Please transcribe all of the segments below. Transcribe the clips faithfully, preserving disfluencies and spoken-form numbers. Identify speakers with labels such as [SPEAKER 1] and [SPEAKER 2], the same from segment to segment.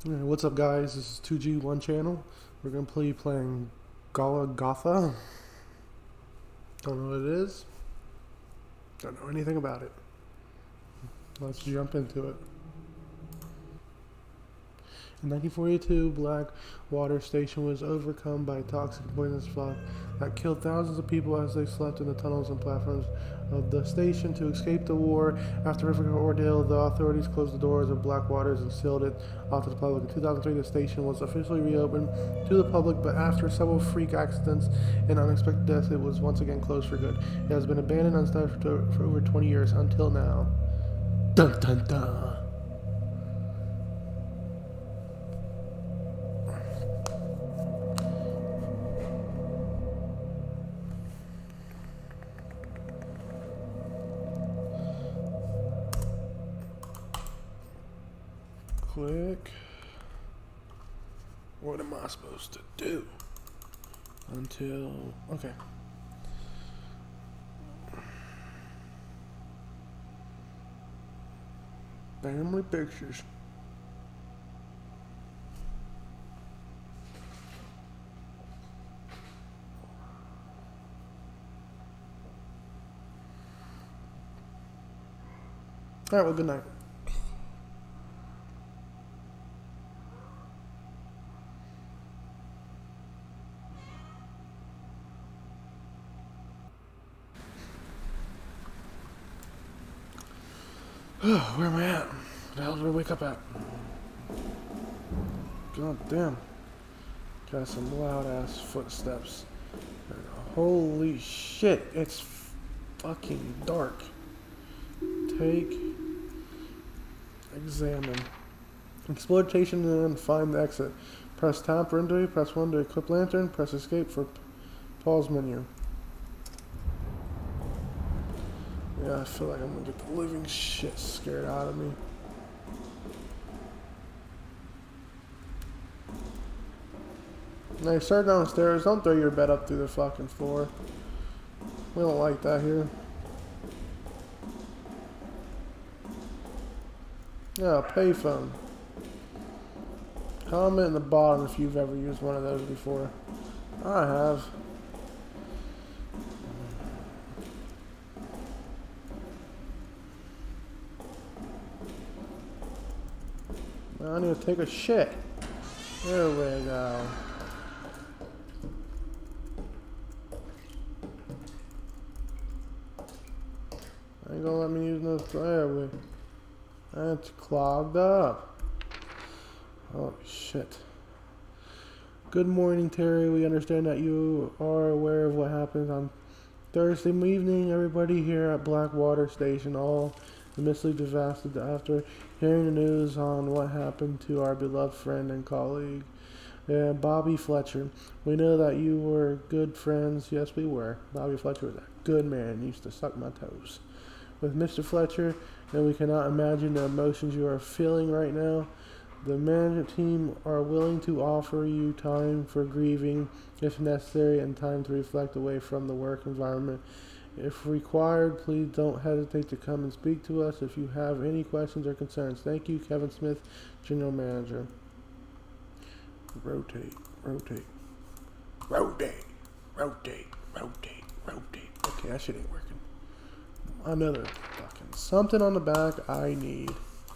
[SPEAKER 1] Alright, what's up guys, this is two G one channel. We're going to play playing Golgotha. Don't know what it is. Don't know anything about it. Let's jump into it. In nineteen forty-two, Blackwater Station was overcome by a toxic poisonous fog that killed thousands of people as they slept in the tunnels and platforms of the station. To escape the war, after a horrific ordeal, the authorities closed the doors of Blackwaters and sealed it off to the public. In two thousand three, the station was officially reopened to the public, but after several freak accidents and unexpected deaths, it was once again closed for good. It has been abandoned and unstaffed for, for over twenty years until now. Dun dun dun! Click. What am I supposed to do? Until... okay. Family pictures. Alright, well, good night. Where am I at? Where the hell did I wake up at? God damn. Got some loud ass footsteps. And holy shit, it's fucking dark. Take. Examine. Exploitation and find the exit. Press tab for entry, press one to equip lantern, press escape for pause menu. Yeah, I feel like I'm gonna get the living shit scared out of me. Now you start downstairs, don't throw your bed up through the fucking floor. We don't like that here. Yeah, payphone. Comment in the bottom if you've ever used one of those before. I have. I need to take a shit. There we go. I ain't gonna let me use no. There we. That's clogged up. Oh shit. Good morning, Terry. We understand that you are aware of what happened on Thursday evening. Everybody here at Blackwater Station all immensely devastated after hearing the news on what happened to our beloved friend and colleague, uh, Bobby Fletcher. We know that you were good friends. Yes, we were. Bobby Fletcher was a good man. He used to suck my toes. With Mister Fletcher, and we cannot imagine the emotions you are feeling right now. The management team are willing to offer you time for grieving if necessary and time to reflect away from the work environment. If required, please don't hesitate to come and speak to us if you have any questions or concerns. Thank you, Kevin Smith, General Manager. Rotate, rotate, rotate, rotate, rotate, rotate. Okay, that shit ain't working. Another fucking something on the back I need.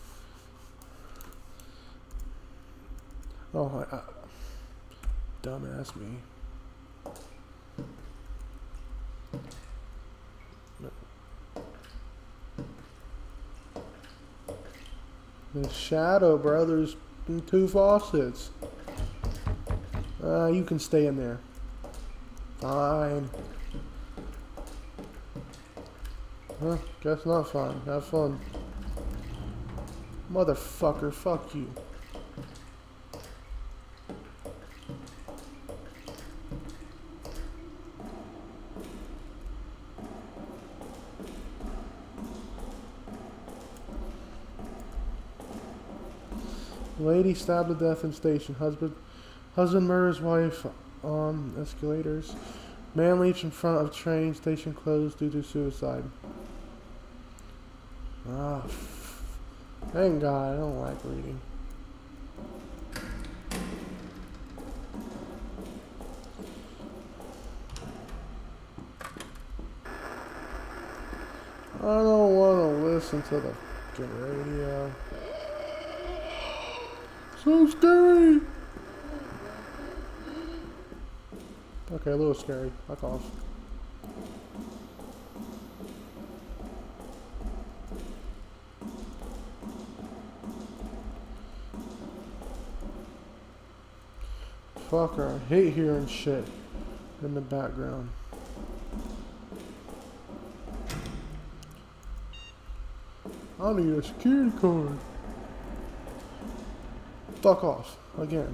[SPEAKER 1] Oh, I, I, dumbass me. The shadow, bro. There's two faucets. Uh, you can stay in there. Fine. Huh? Guess not fine. Have fun. Motherfucker, fuck you. Lady stabbed to death in station. Husband husband murders wife on escalators. Man leaps in front of train station closed due to suicide. Ah, thank God, I don't like reading. I don't want to listen to the fucking radio. So scary! Okay, a little scary. Fuck off. Fucker, I hate hearing shit in the background. I need a security card. Fuck off. Again.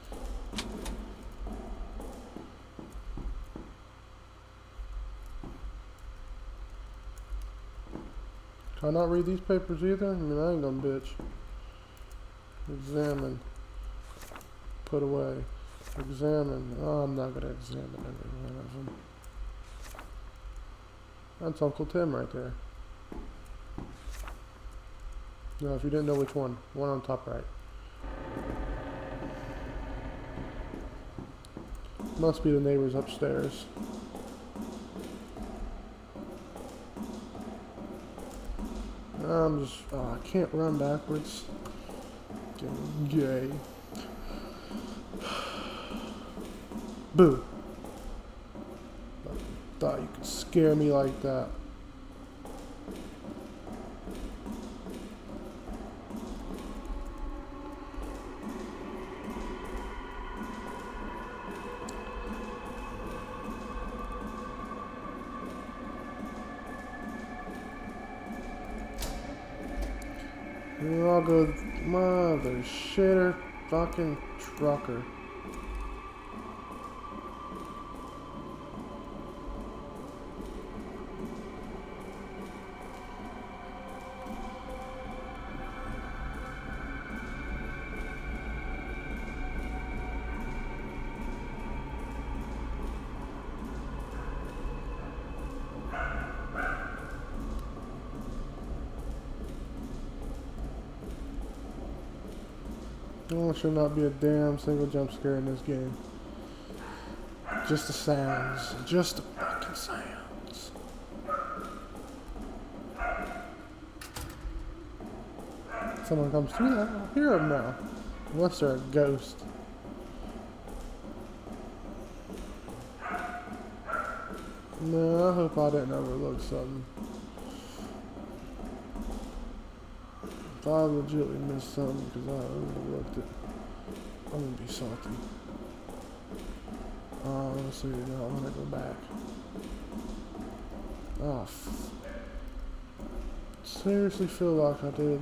[SPEAKER 1] Can I not read these papers either? I mean, I ain't gonna bitch. Examine. Put away. Examine. Oh, I'm not gonna examine every one of them. That's Uncle Tim right there. No, if you didn't know which one. One on top right. Must be the neighbors upstairs. I'm just... Oh, I can't run backwards. Getting gay. Boo. I thought you could scare me like that. I'll go, mother shitter, fucking trucker. There should not be a damn single jump scare in this game. Just the sounds. Just the fucking sounds. Someone comes through that, I'll hear them now. Unless they're a ghost. No, I hope I didn't overlook something. If I legitimately missed something because I overlooked it, I'm gonna be salty. Oh, honestly, you know, I'm gonna go back. Oh, f seriously feel like I did.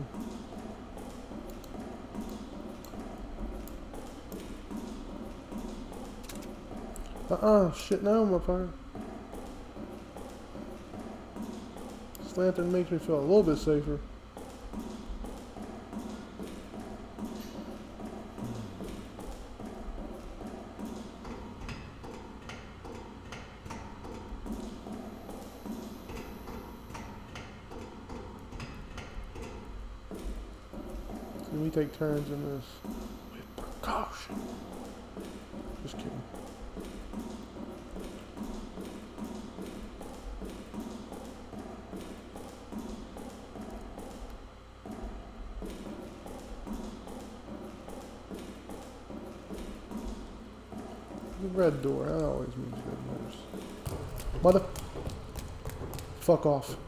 [SPEAKER 1] Uh-uh, shit no, motherfucker. This lantern makes me feel a little bit safer. We take turns in this with precaution. Just kidding. The red door, that always means good news. Mother... Fuck off.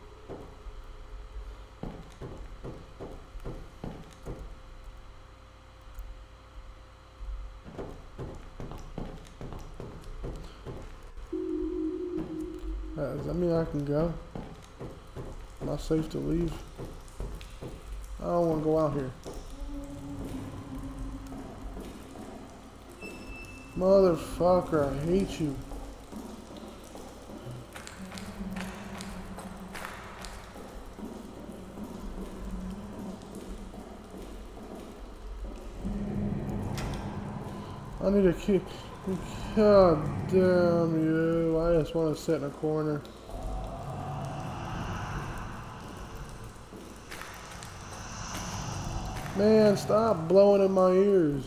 [SPEAKER 1] Uh, does that mean I can go? Am I safe to leave? I don't want to go out here. Motherfucker, I hate you. I need a key. God damn you. I just want to sit in a corner. Man, stop blowing in my ears.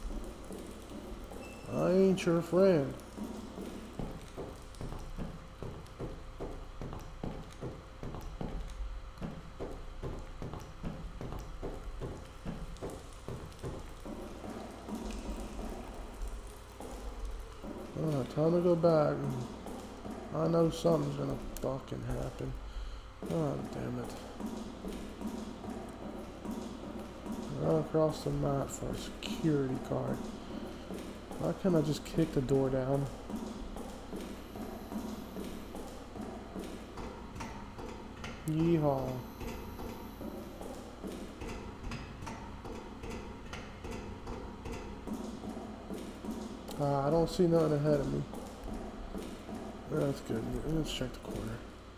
[SPEAKER 1] I ain't your friend. time to go back. I know something's gonna fucking happen. Oh, damn it. Run across the map for a security card. Why can't I just kick the door down? Yeehaw. Uh, I don't see nothing ahead of me. That's good. Let's check the corner.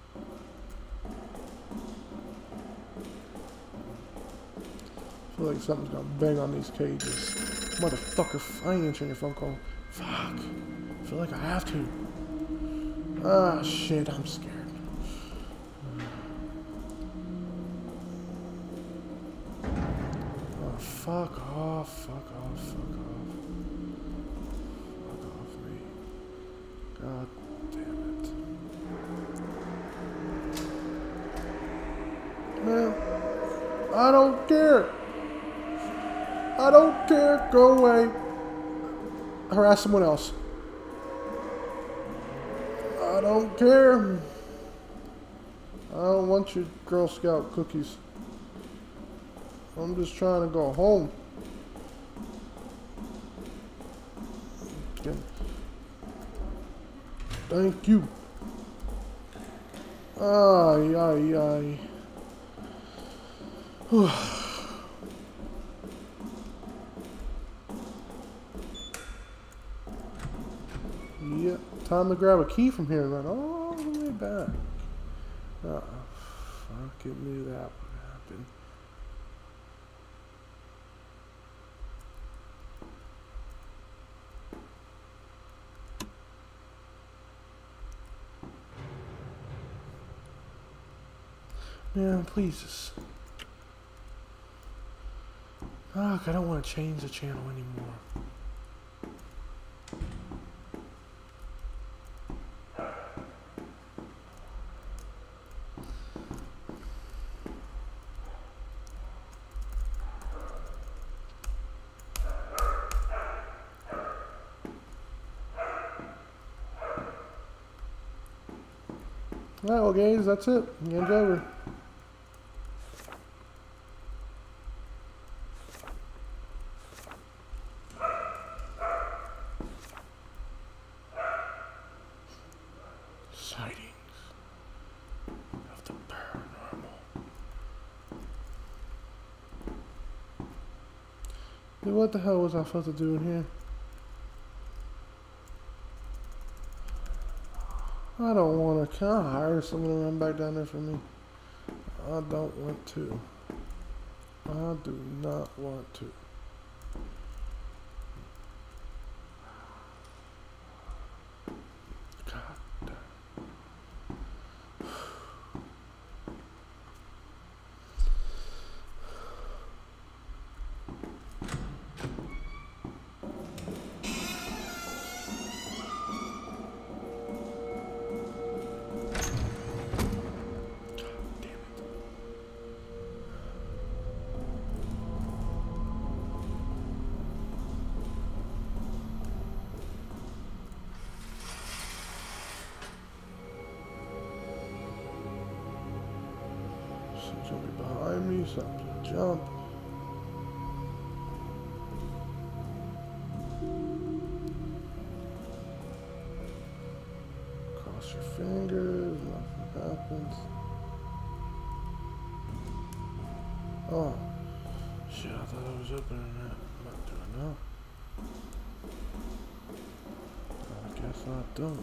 [SPEAKER 1] I feel like something's gonna bang on these cages. Motherfucker, I ain't answering your phone call. Fuck. I feel like I have to. Ah, shit, I'm scared. Oh, fuck off, fuck off, fuck off. Fuck off me. God damn it. Man, I don't care. I don't care. Go away. Harass someone else. I don't care. I don't want your Girl Scout cookies. I'm just trying to go home. Thank you. Ay, ay, ay. Yeah, time to grab a key from here and run all the way back. Uh, fucking knew that would happen. Man, please just... Fuck, I don't want to change the channel anymore. Alright, well guys, that's it. Game's over. Sightings of the paranormal. Dude, what the hell was I supposed to do in here? I don't want to. Can I hire someone to run back down there for me? I don't want to. I do not want to. God. Something behind me, something jump. Cross your fingers, nothing happens. Oh, shit, I thought I was opening that. I'm not doing that. I guess I don't.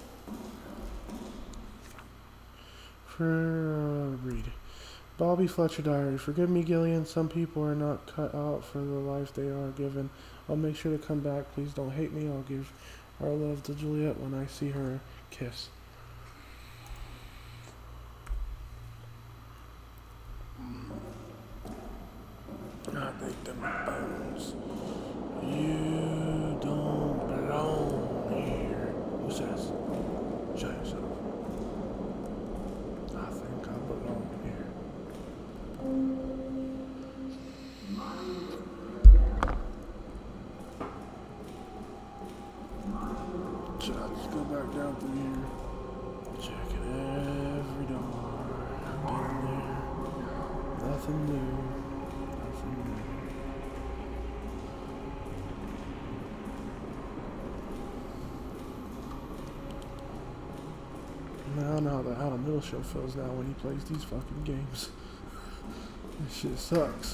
[SPEAKER 1] For uh, read. Bobby Fletcher Diary. Forgive me, Gillian. Some people are not cut out for the life they are given. I'll make sure to come back. Please don't hate me. I'll give our love to Juliet when I see her. Kiss. I think them bones. You don't belong here. Who says? Show yourself. I think I belong here. Shut up. down through here. Checking every door. I've been there. Nothing new. Nothing new. I don't know how the, how the middle show feels now when he plays these fucking games. This shit sucks.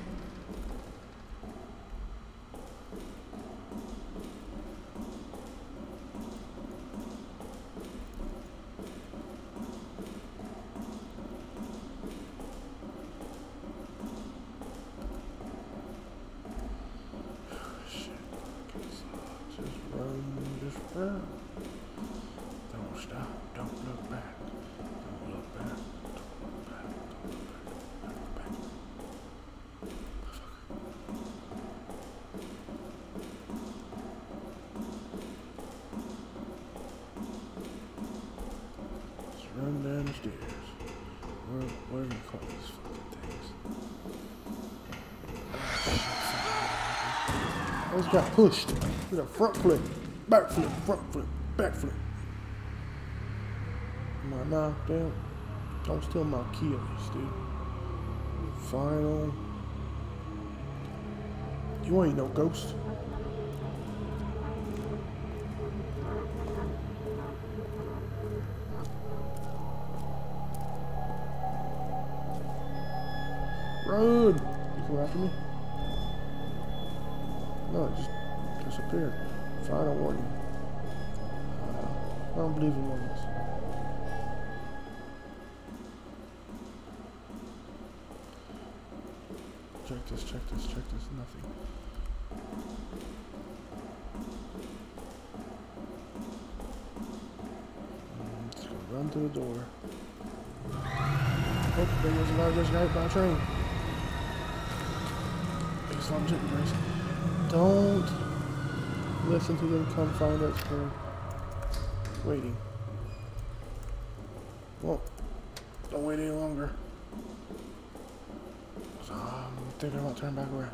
[SPEAKER 1] Shit. Just run, just run. Don't stop. Don't look back. Don't look back. Don't look back. Don't look back. Don't look back. Just run down the stairs. Where, where do you call these fucking things? I just got pushed with a front flip, back flip, front flip, back flip. Am I knocked out? Don't steal my kills, dude. Final. You ain't no ghost. Run! You come after me? No, it just disappeared. Final warning. Uh, I don't believe in warnings. Check this, check this, check this, nothing. Mm, just gonna run to the door. Oh, there was a guy just got hit by a train. Big slum chicken race. Don't listen to them come find us for waiting. Well, don't wait any longer. So I'm thinking about turning back around.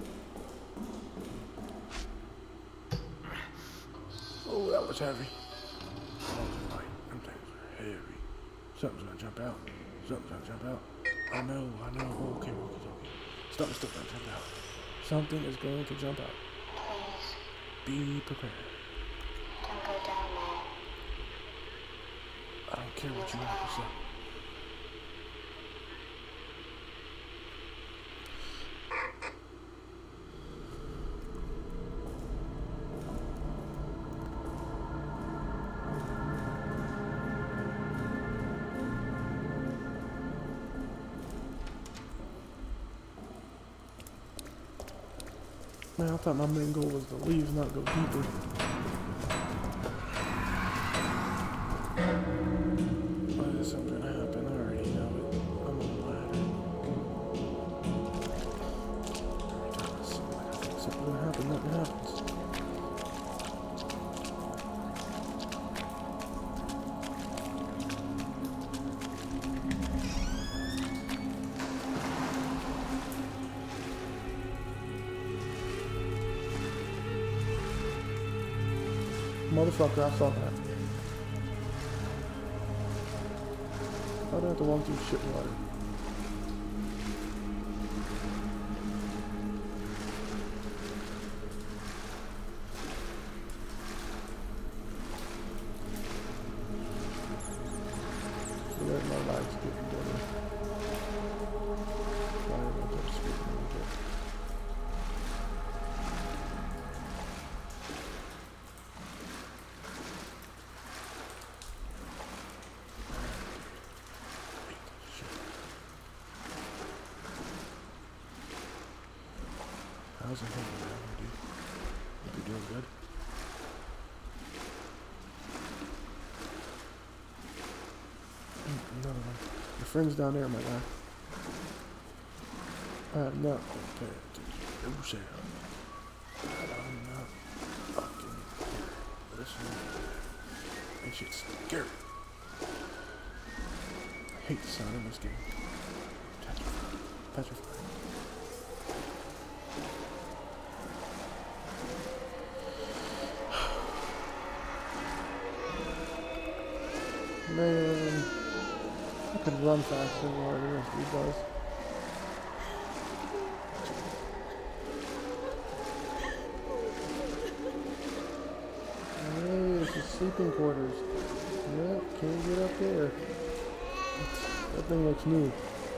[SPEAKER 1] Oh, that was heavy. Oh, light. Them things are heavy. Something's gonna jump out. Something's gonna jump out. I know, I know. Oh, okay, okay, okay. Something's still gonna jump out. Something is going to jump out. Be prepared.
[SPEAKER 2] Don't go down there.
[SPEAKER 1] I don't care what you have to say. Man, I thought my main goal was to leave, not go deeper. But is something gonna happen? I already know it. I'm on the ladder. Every time I see like I think something's gonna happen, nothing happens. Motherfucker, I saw that. Why'd I have to walk through shit water? Let my lights get together. Sorry about that speaking a little bit. How's it going, man, dude? Hope you're doing good. Mm, another one. Your friend's down there, my guy. I have not been paying attention. No sound. I'm not fucking listening. That shit's scary. I hate the sound of this game. Petrified. Petrified. Man, I could run faster than what the rest of he does. Hey, it's the sleeping quarters. Yep, can't get up there. That thing looks new.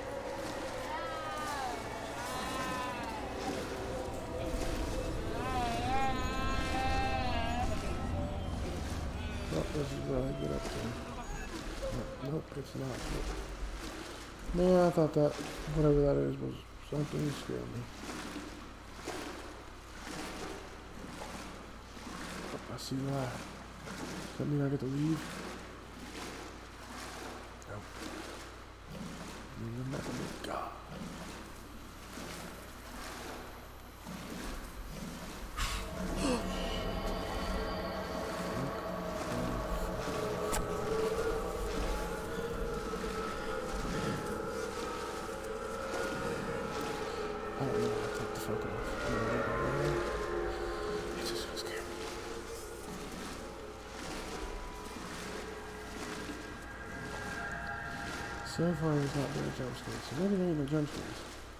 [SPEAKER 1] Oh, this is where I get up there. No, nope, it's not. Man, I thought that, whatever that is, was something that scared me. Oh, I see that. Does that mean I get to leave? Nope. You're not gonna be God. I don't know how to take the fuck off. It's just gonna scare me. So far, there's not been a jump scare, so maybe there ain't no jump scares.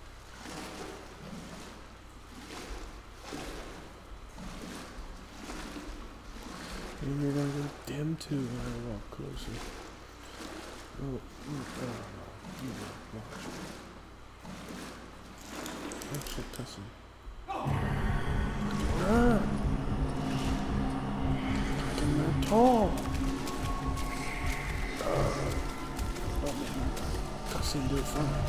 [SPEAKER 1] Maybe you're gonna go dim too when I walk closer. Oh, oh, oh no. You know, watch. Oh shit, Tessie. Ah! I'm not tall! Uh, oh man, Tessie do it for me.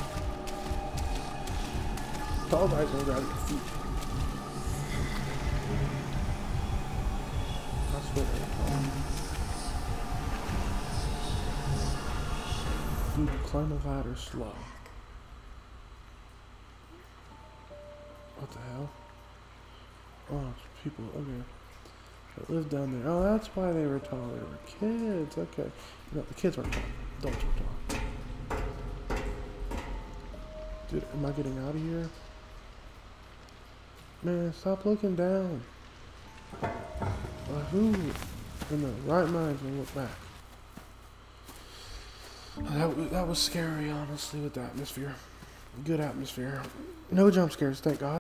[SPEAKER 1] Tall guys don't grab your feet. I swear they're tall. Dude, climb a ladder slow. What the hell? Oh, it's people, okay. That live down there. Oh, that's why they were tall. They were kids. Okay. No, the kids weren't tall. Adults were tall. Dude, am I getting out of here? Man, stop looking down. Like, who in the right mind will look back? That, that was scary, honestly, with the atmosphere. Good atmosphere. No jump scares, thank God.